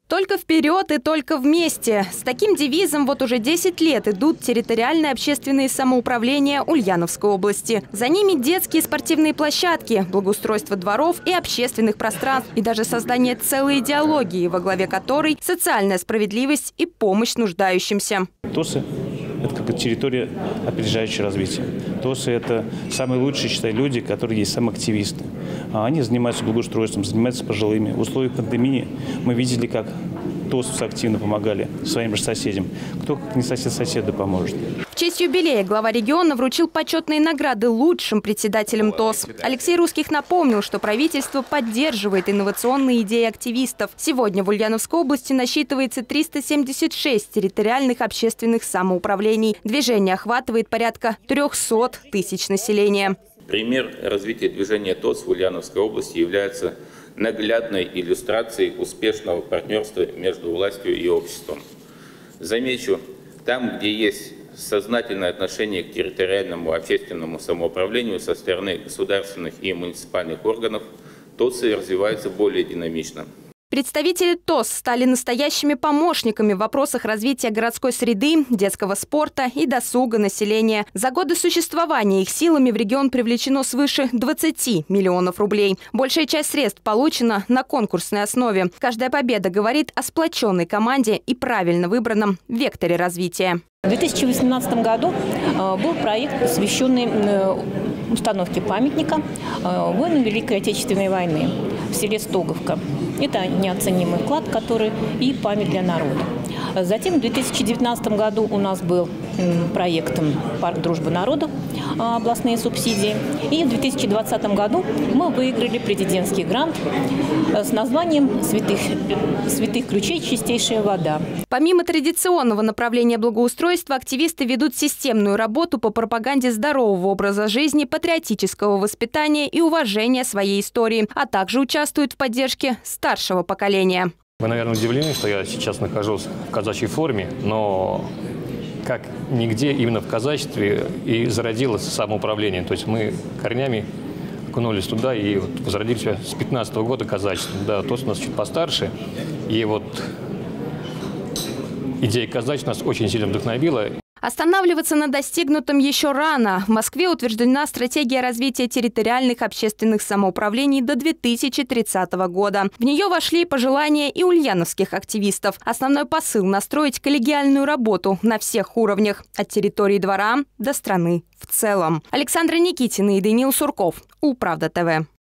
Только вперед и только вместе. С таким девизом вот уже 10 лет идут территориальные общественные самоуправления Ульяновской области. За ними детские спортивные площадки, благоустройство дворов и общественных пространств, и даже создание целой идеологии, во главе которой социальная справедливость и помощь нуждающимся. ТОСы – это как территория, опережающая развитие. ТОСы – это самые лучшие, считай, люди, которые есть самоактивисты. Они занимаются благоустройством, занимаются пожилыми. В условиях пандемии мы видели, как ТОСы активно помогали своим же соседям. Кто, как не сосед соседу, поможет. В честь юбилея глава региона вручил почетные награды лучшим председателям ТОС. Алексей Русских напомнил, что правительство поддерживает инновационные идеи активистов. Сегодня в Ульяновской области насчитывается 376 территориальных общественных самоуправлений. Движение охватывает порядка 300 тысяч населения. Пример развития движения ТОС в Ульяновской области является наглядной иллюстрацией успешного партнерства между властью и обществом. Замечу, там, где есть сознательное отношение к территориальному общественному самоуправлению со стороны государственных и муниципальных органов, ТОСы развиваются более динамично. Представители ТОС стали настоящими помощниками в вопросах развития городской среды, детского спорта и досуга населения. За годы существования их силами в регион привлечено свыше 20 миллионов рублей. Большая часть средств получена на конкурсной основе. Каждая победа говорит о сплоченной команде и правильно выбранном векторе развития. В 2018 году был проект, посвященный установке памятника воинам Великой Отечественной войны в селе Стоговка. Это неоценимый вклад, который и память для народа. Затем в 2019 году у нас был проект «Парк дружбы народов», областные субсидии. И в 2020 году мы выиграли президентский грант с названием «Святых ключей. Чистейшая вода». Помимо традиционного направления благоустройства, активисты ведут системную работу по пропаганде здорового образа жизни, патриотического воспитания и уважения своей истории, а также участвуют в поддержке старшего поколения. Вы, наверное, удивлены, что я сейчас нахожусь в казачьей форме, но как нигде именно в казачестве и зародилось самоуправление. То есть мы корнями окунулись туда и вот возродили себя с 15-го года казачеством. Да, ТОС у нас чуть постарше. И вот идея казачества нас очень сильно вдохновила. Останавливаться на достигнутом еще рано. В Москве утверждена стратегия развития территориальных общественных самоуправлений до 2030 года. В нее вошли пожелания и ульяновских активистов. Основной посыл – настроить коллегиальную работу на всех уровнях, от территории двора до страны в целом. Александра Никитина и Даниил Сурков. Управда ТВ.